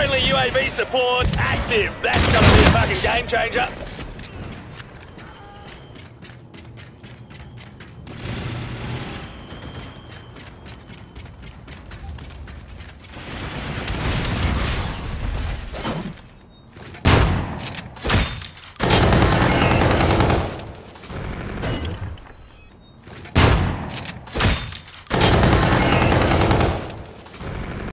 Friendly UAV support active. That's gonna be a fucking game changer.